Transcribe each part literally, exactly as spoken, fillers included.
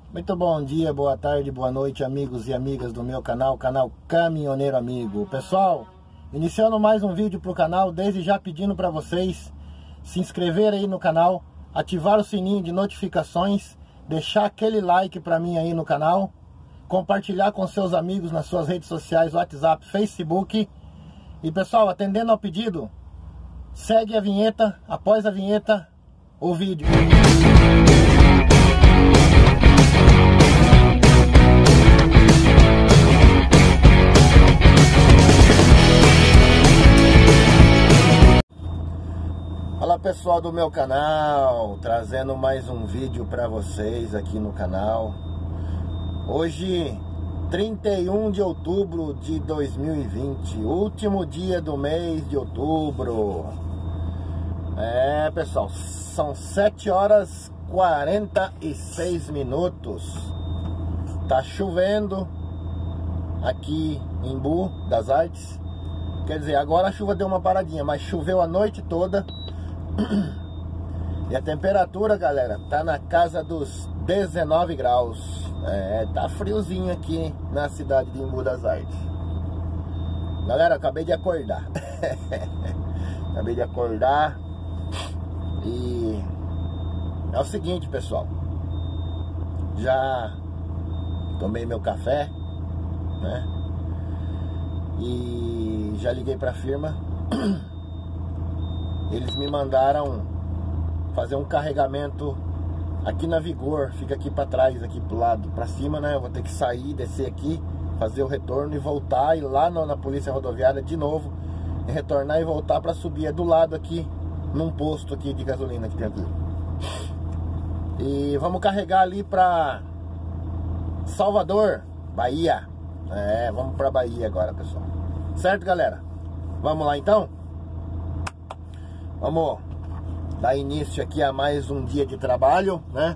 Muito bom dia, boa tarde, boa noite, amigos e amigas do meu canal, canal Caminhoneiro Amigo. Pessoal, iniciando mais um vídeo para o canal, desde já pedindo para vocês se inscreverem aí no canal, ativar o sininho de notificações, deixar aquele like para mim aí no canal, compartilhar com seus amigos nas suas redes sociais, WhatsApp, Facebook. E pessoal, atendendo ao pedido, segue a vinheta, após a vinheta, o vídeo. Fala pessoal do meu canal, trazendo mais um vídeo para vocês aqui no canal. Hoje, trinta e um de outubro de dois mil e vinte, último dia do mês de outubro. É pessoal, são sete horas e quarenta e seis minutos. Tá chovendo aqui em Embu das Artes. Quer dizer, agora a chuva deu uma paradinha, mas choveu a noite toda. E a temperatura, galera, tá na casa dos dezenove graus. É, tá friozinho aqui na cidade de Embu das Artes. Galera, acabei de acordar. Acabei de acordar. E é o seguinte, pessoal. Já tomei meu café, né? E já liguei pra firma. Eles me mandaram fazer um carregamento aqui na Vigor, fica aqui para trás, aqui pro lado, para cima, né? Eu vou ter que sair, descer aqui, fazer o retorno e voltar, ir lá na, na polícia rodoviária de novo, e retornar e voltar para subir, é do lado aqui, num posto aqui de gasolina que tem aqui. E vamos carregar ali para Salvador, Bahia. É, vamos para Bahia agora, pessoal. Certo, galera? Vamos lá então? Vamos dar início aqui a mais um dia de trabalho, né?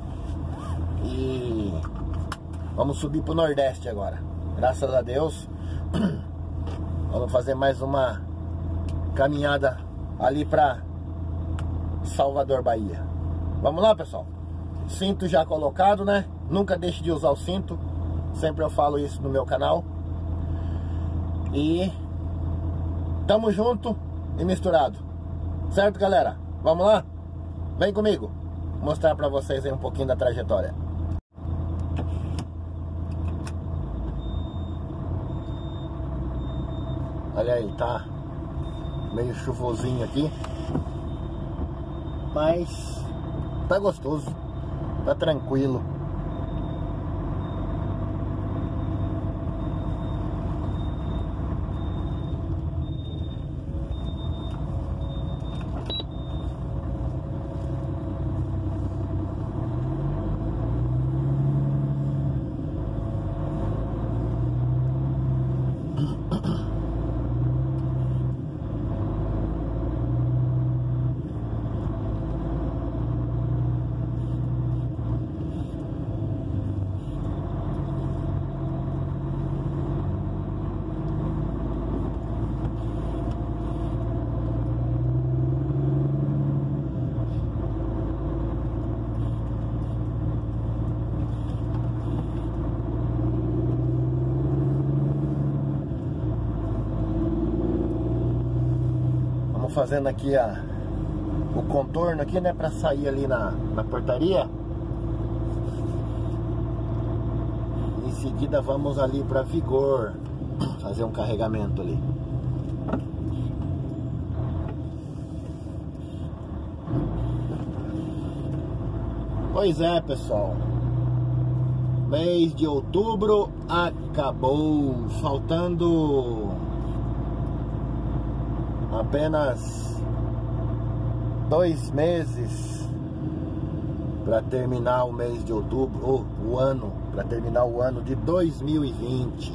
E vamos subir pro Nordeste agora. Graças a Deus. Vamos fazer mais uma caminhada ali pra Salvador, Bahia. Vamos lá, pessoal? Cinto já colocado, né? Nunca deixe de usar o cinto. Sempre eu falo isso no meu canal. E tamo junto e misturado. Certo, galera? Vamos lá? Vem comigo mostrar pra vocês aí um pouquinho da trajetória. Olha aí, tá meio chuvosinho aqui, mas tá gostoso, tá tranquilo. Fazendo aqui a, o contorno aqui, né, para sair ali na, na portaria. Em seguida vamos ali para Vigor fazer um carregamento ali. Pois é, pessoal, mês de outubro acabou, faltando apenas dois meses para terminar o mês de outubro, ou o ano, para terminar o ano de dois mil e vinte.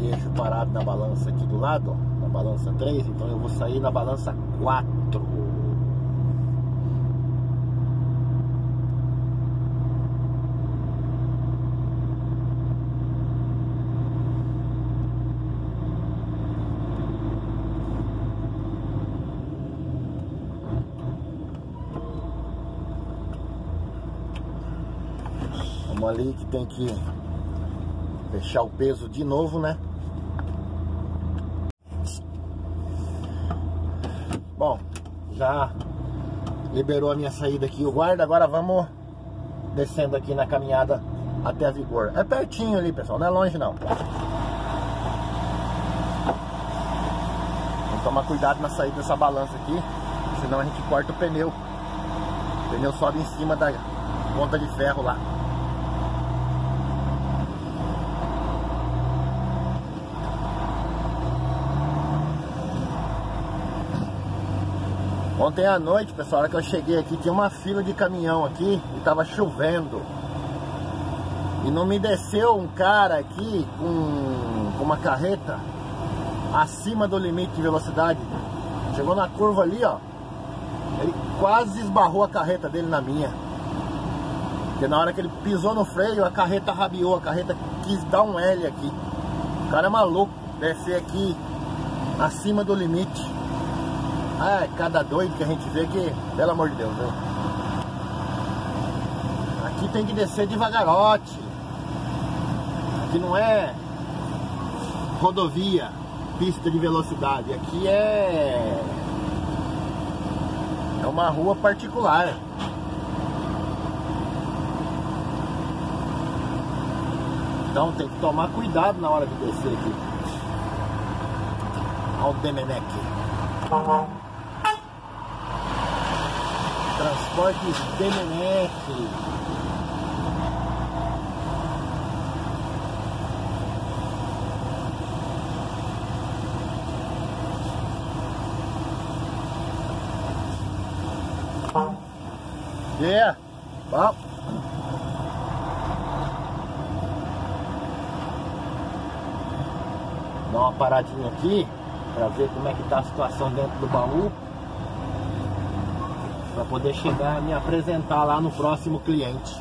esse eixo parado na balança aqui do lado, ó, na balança três, então eu vou sair na balança quatro. Vamos ali que tem que fechar o peso de novo, né? Bom, já liberou a minha saída aqui o guarda. Agora vamos descendo aqui na caminhada até a Vigor. É pertinho ali, pessoal, não é longe não. Vamos tomar cuidado na saída dessa balança aqui, senão a gente corta o pneu. O pneu sobe em cima da ponta de ferro lá. Ontem à noite, pessoal, a hora que eu cheguei aqui, tinha uma fila de caminhão aqui e tava chovendo. E não me desceu um cara aqui com, com uma carreta acima do limite de velocidade. Chegou na curva ali, ó. Ele quase esbarrou a carreta dele na minha. Porque na hora que ele pisou no freio, a carreta rabiou, a carreta quis dar um L aqui. O cara é maluco, descer aqui acima do limite. Ah, é cada doido que a gente vê que, pelo amor de Deus, viu? Aqui tem que descer devagarote. Aqui não é rodovia, pista de velocidade. Aqui é é uma rua particular. Então tem que tomar cuidado na hora de descer aqui. Olha o Demeneque. Transportes Demeneque. Yeah. Bom. Dá uma paradinha aqui para ver como é que tá a situação dentro do baú, para poder chegar e me apresentar lá no próximo cliente.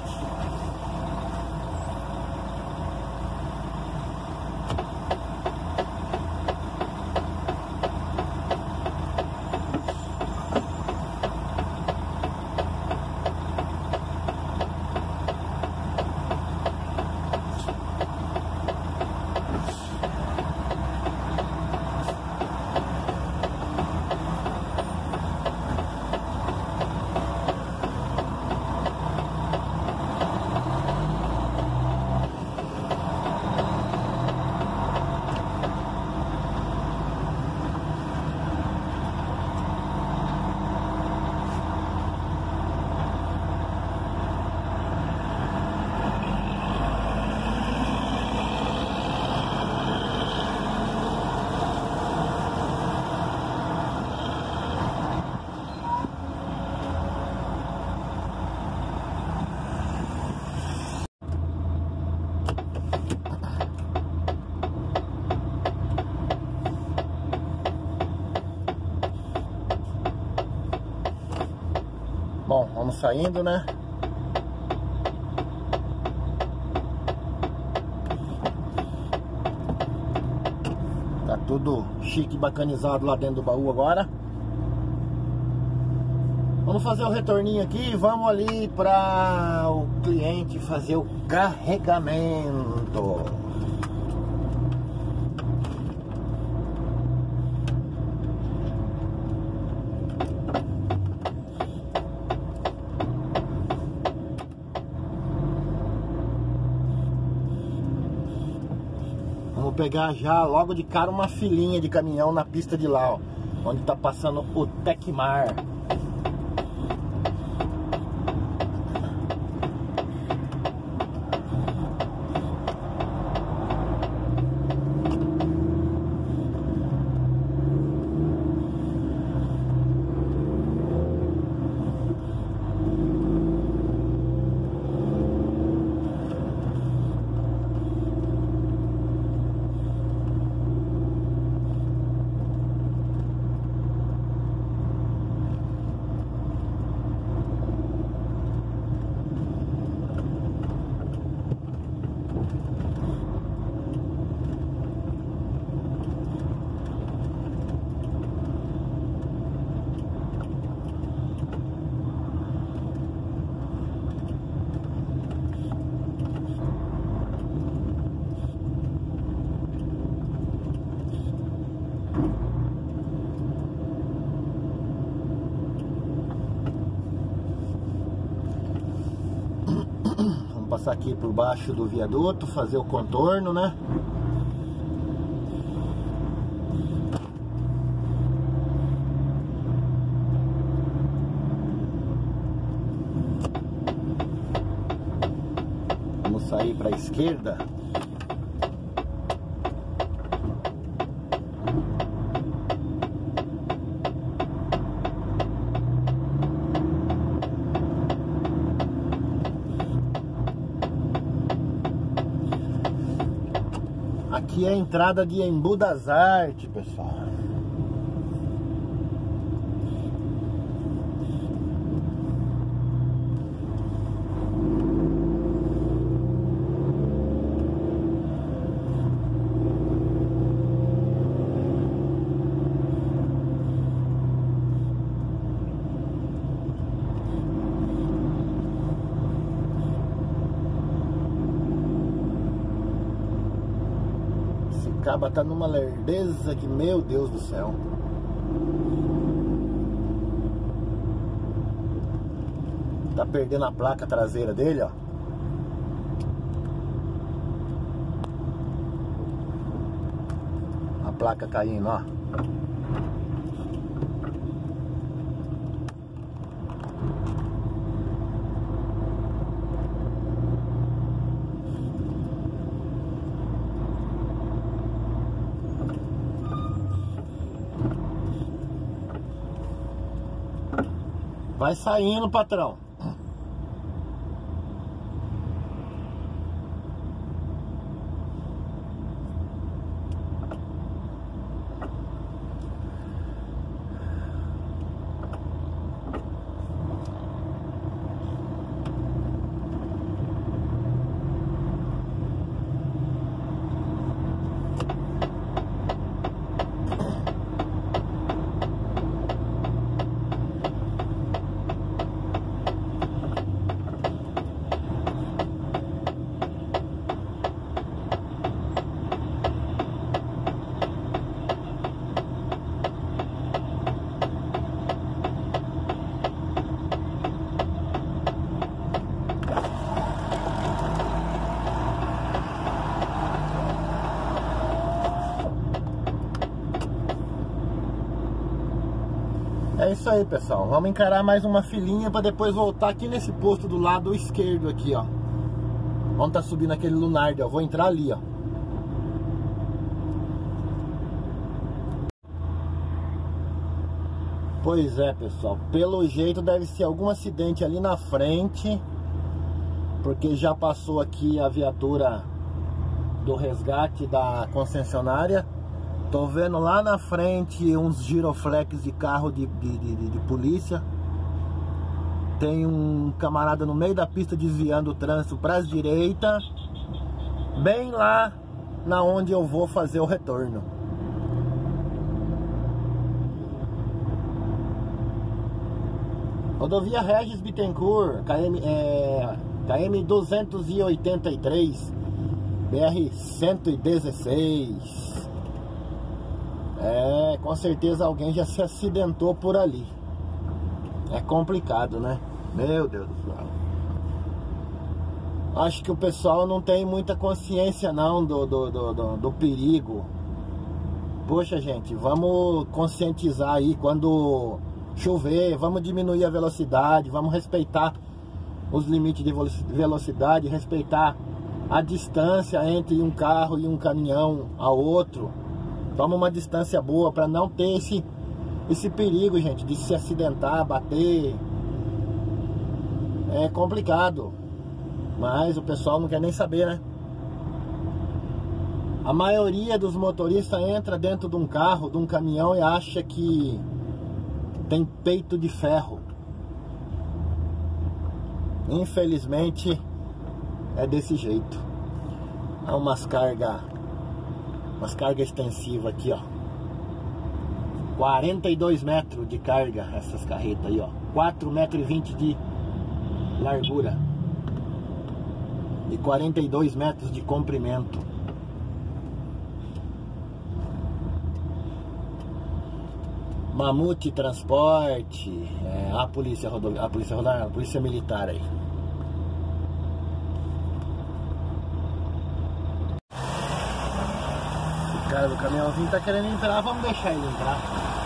Bom, vamos saindo, né? Tá tudo chique e bacanizado lá dentro do baú agora. Vamos fazer o retorninho aqui e vamos ali para o cliente fazer o carregamento. Vamos pegar já logo de cara uma filinha de caminhão na pista de lá, ó, onde tá passando o Tecmar. passar aqui por baixo do viaduto, fazer o contorno, né? Vamos sair para a esquerda. Aqui é a entrada de Embu das Artes, pessoal. Acaba tá numa lerdeza que, meu Deus do céu. Tá perdendo a placa traseira dele, ó. A placa caindo, ó. Vai saindo, patrão. É isso aí, pessoal. Vamos encarar mais uma filinha para depois voltar aqui nesse posto do lado esquerdo aqui, ó. Vamos tá subindo aquele Lunardi, ó. Vou entrar ali, ó. Pois é, pessoal. Pelo jeito deve ser algum acidente ali na frente, porque já passou aqui a viatura do resgate da concessionária. Tô vendo lá na frente uns giroflex de carro de, de, de, de polícia. Tem um camarada no meio da pista desviando o trânsito para as direitas, bem lá na onde eu vou fazer o retorno. Rodovia Regis Bittencourt, K M, é, K M duzentos e oitenta e três, B R cento e dezesseis. É, com certeza alguém já se acidentou por ali. É complicado, né? Meu Deus do céu. Acho que o pessoal não tem muita consciência não do, do, do, do, do perigo. Poxa, gente, vamos conscientizar aí. Quando chover, vamos diminuir a velocidade, vamos respeitar os limites de velocidade, respeitar a distância entre um carro e um caminhão a outro. Toma uma distância boa para não ter esse, esse perigo, gente, de se acidentar, bater. É complicado, mas o pessoal não quer nem saber, né? A maioria dos motoristas entra dentro de um carro, de um caminhão e acha que tem peito de ferro. Infelizmente é desse jeito. Há umas cargas umas cargas extensivas aqui, ó. quarenta e dois metros de carga essas carretas aí, ó. quatro metros e vinte de largura e quarenta e dois metros de comprimento. Mamute Transporte, é, a polícia rodoviária, a polícia rodoviária, a polícia militar aí. cara do caminhãozinho tá querendo entrar, vamos deixar ele entrar.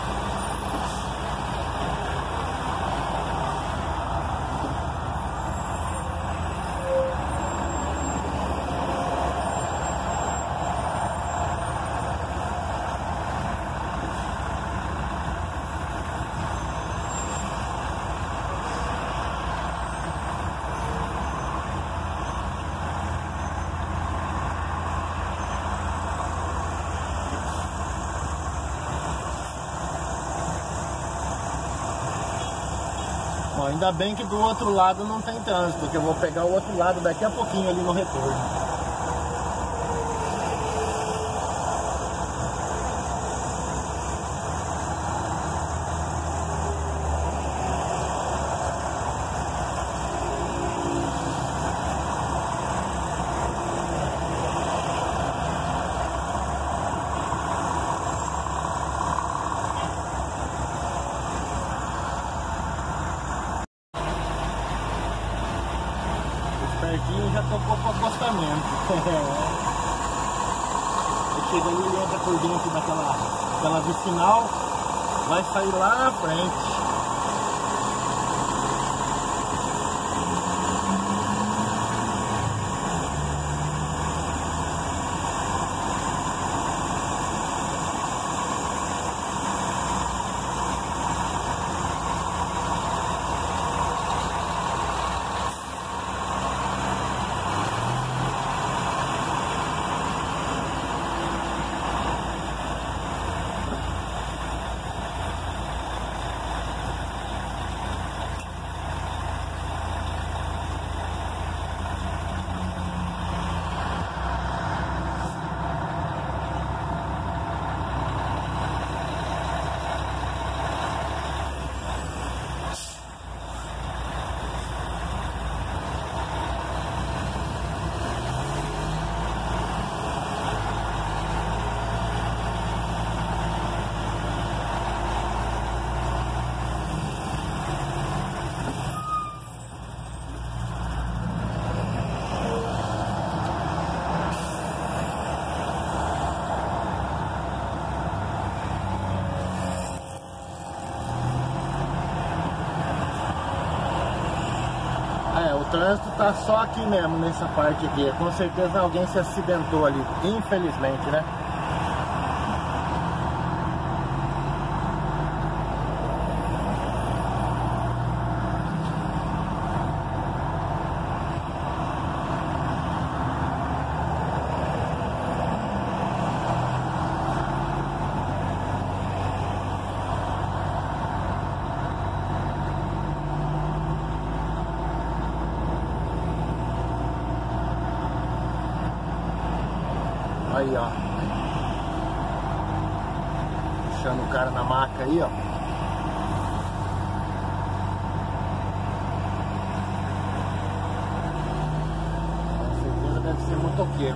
Bom, ainda bem que do outro lado não tem trânsito, porque eu vou pegar o outro lado daqui a pouquinho ali no retorno. Pertinho já tocou pro acostamento. Aí chega ali, ele entra por dentro daquela, daquela vicinal, vai sair lá na frente. É, o trânsito tá só aqui mesmo, nessa parte aqui. Com certeza alguém se acidentou ali, infelizmente, né? Aí, ó. Deixando o cara na maca aí, ó. Com certeza deve ser motoqueiro.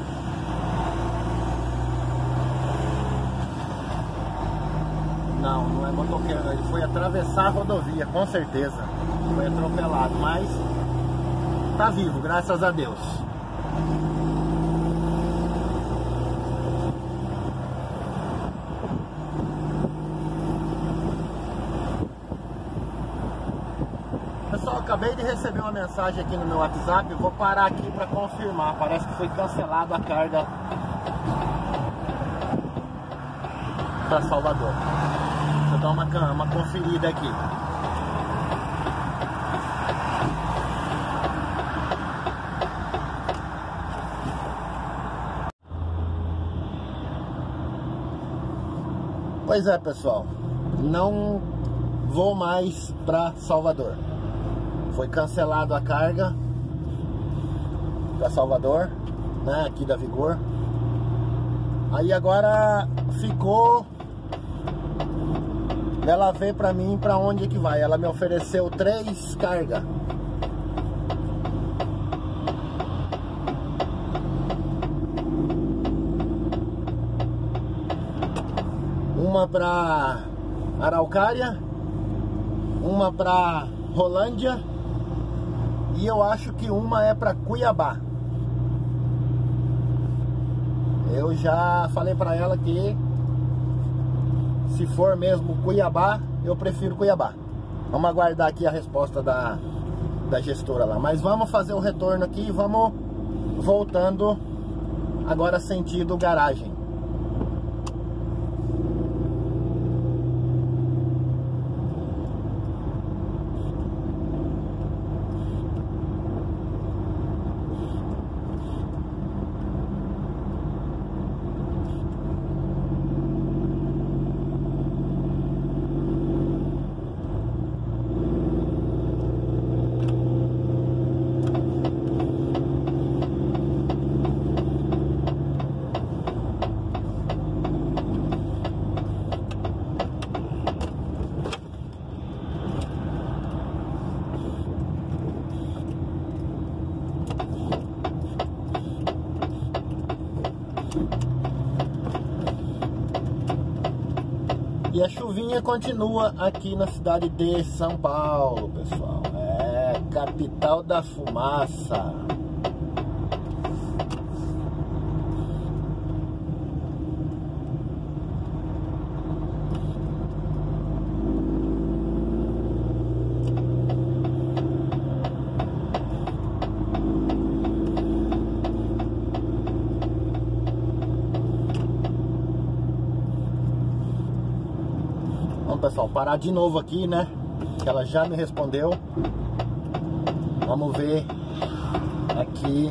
Não, não é motoqueiro, ele foi atravessar a rodovia, com certeza. Foi atropelado, mas tá vivo, graças a Deus. Pessoal, acabei de receber uma mensagem aqui no meu WhatsApp. Eu vou parar aqui para confirmar. Parece que foi cancelado a carga para Salvador. Vou dar uma, uma conferida aqui. Pois é, pessoal, não vou mais para Salvador. Foi cancelado a carga para Salvador, né, aqui da Vigor. Aí agora ficou ela ver para mim para onde é que vai. Ela me ofereceu três cargas. Uma para Araucária, uma para Rolândia e eu acho que uma é para Cuiabá. eu já falei pra ela que se for mesmo Cuiabá, eu prefiro Cuiabá. Vamos aguardar aqui a resposta da, da gestora lá. Mas vamos fazer o retorno aqui e vamos voltando agora sentido garagem. E a chuvinha continua aqui na cidade de São Paulo, pessoal. É, capital da fumaça. Pessoal, parar de novo aqui, né? Que ela já me respondeu. Vamos ver aqui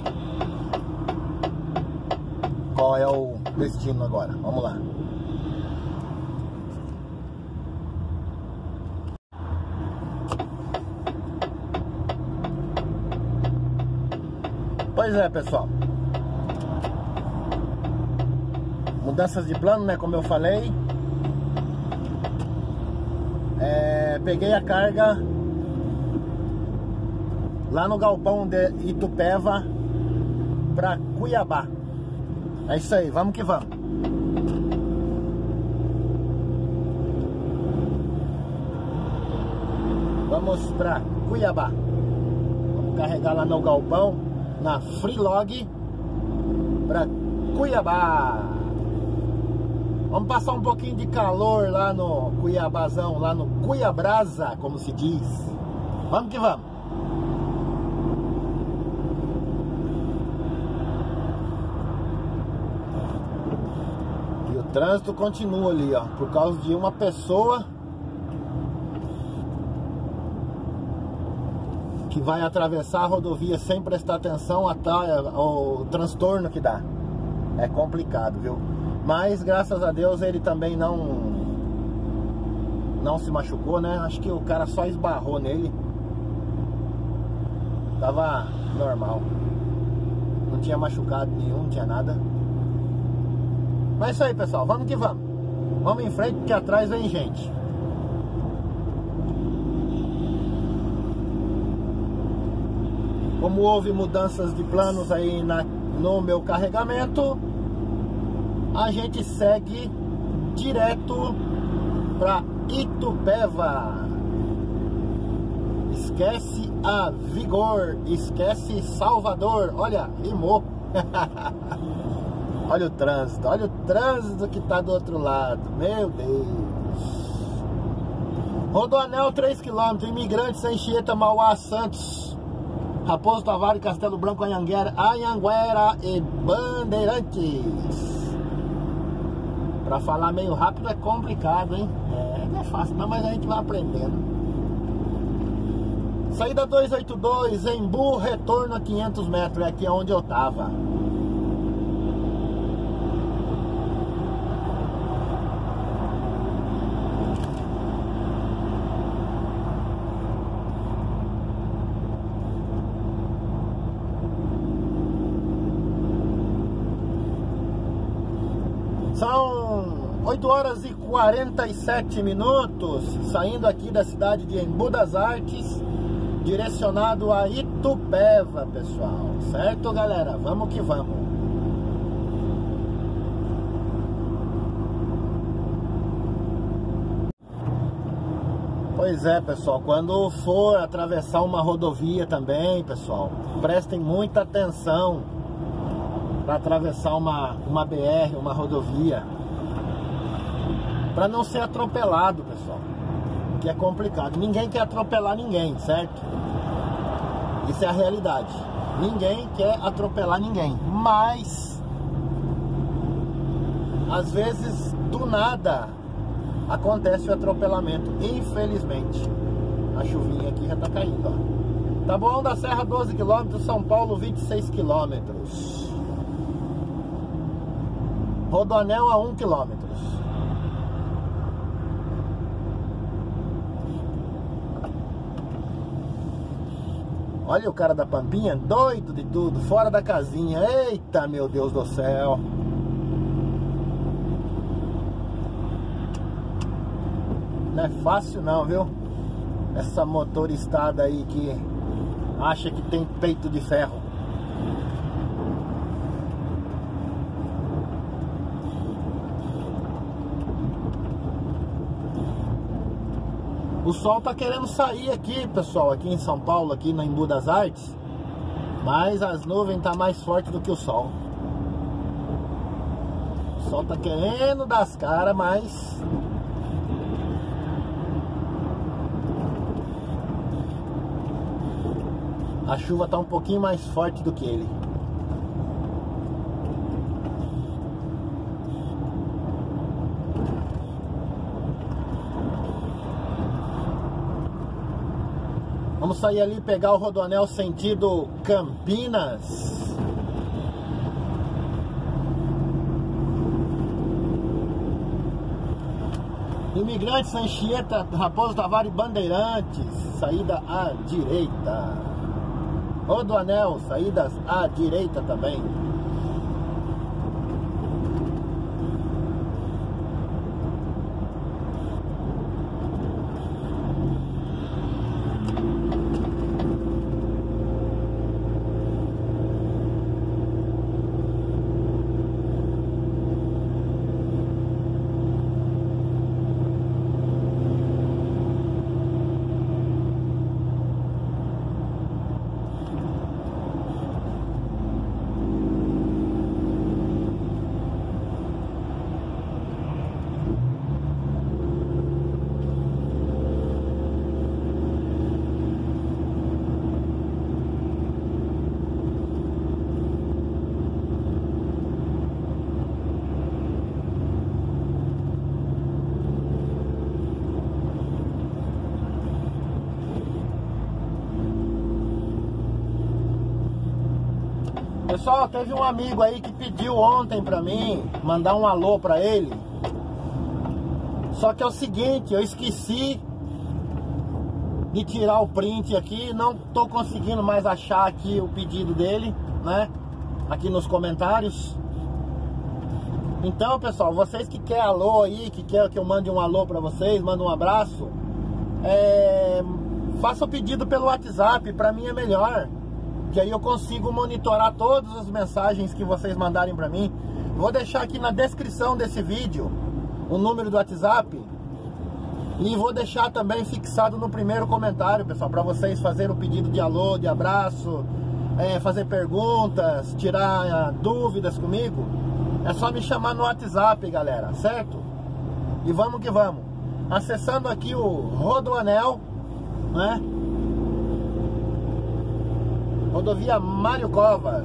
qual é o destino agora. Vamos lá. Pois é, pessoal. Mudanças de plano, né? Como eu falei. É, peguei a carga lá no galpão de Itupeva para Cuiabá. É isso aí, vamos que vamos. Vamos para Cuiabá. Vamos carregar lá no galpão, na Freelog, para Cuiabá. Vamos passar um pouquinho de calor lá no Cuiabazão, lá no Cuiabrasa, como se diz. Vamos que vamos. E o trânsito continua ali, ó, por causa de uma pessoa que vai atravessar a rodovia sem prestar atenção ao transtorno que dá. É complicado, viu? Mas graças a Deus ele também não não se machucou, né? Acho que o cara só esbarrou nele. Tava normal. Não tinha machucado nenhum, não tinha nada. Mas é isso aí, pessoal, vamos que vamos. Vamos em frente, porque atrás vem gente. Como houve mudanças de planos aí na, no meu carregamento, a gente segue direto para Itupeva. Esquece a Vigor, esquece Salvador. Olha, rimou. Olha o trânsito, olha o trânsito que tá do outro lado. Meu Deus. Rodoanel três quilômetros, Imigrantes, Anchieta, Mauá, Santos, Raposo Tavares, Castelo Branco, Anhanguera, Anhanguera e Bandeirantes. Pra falar meio rápido é complicado, hein? É, não é fácil não, mas a gente vai aprendendo. Saída duzentos e oitenta e dois, Embu, retorno a quinhentos metros, é aqui onde eu tava. São oito horas e quarenta e sete minutos, saindo aqui da cidade de Embu das Artes, direcionado a Itupeva, pessoal. Certo, galera? Vamos que vamos. Pois é, pessoal, quando for atravessar uma rodovia também, pessoal, prestem muita atenção. para atravessar uma, uma B R, uma rodovia, para não ser atropelado, pessoal, que é complicado. Ninguém quer atropelar ninguém, certo? Isso é a realidade. Ninguém quer atropelar ninguém, mas às vezes do nada acontece o atropelamento, infelizmente. A chuvinha aqui já tá caindo, ó. Taboão da Serra doze quilômetros, São Paulo vinte e seis quilômetros. Rodoanel a um quilômetro. Olha o cara da Pampinha, doido de tudo, fora da casinha. Eita, meu Deus do céu. Não é fácil não, viu? Essa motoristada aí que acha que tem peito de ferro. O sol tá querendo sair aqui, pessoal, aqui em São Paulo, aqui no Embu das Artes. Mas as nuvens tá mais forte do que o sol. O sol tá querendo dar as caras, mas a chuva tá um pouquinho mais forte do que ele. Vamos sair ali e pegar o Rodoanel sentido Campinas. Imigrantes, Anchieta, Raposo Tavares, Bandeirantes, saída à direita. Rodoanel, saídas à direita também. Pessoal, teve um amigo aí que pediu ontem pra mim mandar um alô pra ele. Só que é o seguinte, eu esqueci de tirar o print aqui, não tô conseguindo mais achar aqui o pedido dele, né? Aqui nos comentários. Então, pessoal, vocês que querem alô aí, que querem que eu mande um alô pra vocês, manda um abraço, é... faça o pedido pelo WhatsApp, pra mim é melhor. Que aí eu consigo monitorar todas as mensagens que vocês mandarem pra mim. Vou deixar aqui na descrição desse vídeo o número do WhatsApp. E vou deixar também fixado no primeiro comentário, pessoal, pra vocês fazerem o pedido de alô, de abraço, é, fazer perguntas, tirar dúvidas comigo. É só me chamar no WhatsApp, galera, certo? E vamos que vamos. Acessando aqui o Rodoanel, né? Rodovia Mário Covas.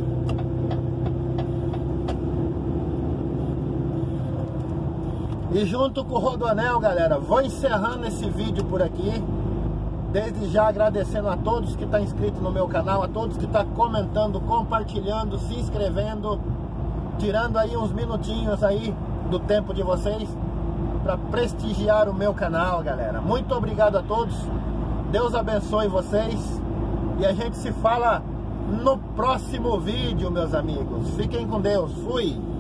E junto com o Rodoanel, galera, vou encerrando esse vídeo por aqui. Desde já agradecendo a todos que estão inscritos no meu canal, a todos que estão comentando, compartilhando, se inscrevendo, tirando aí uns minutinhos aí do tempo de vocês para prestigiar o meu canal, galera. Muito obrigado a todos. Deus abençoe vocês. E a gente se fala no próximo vídeo, meus amigos. Fiquem com Deus. Fui!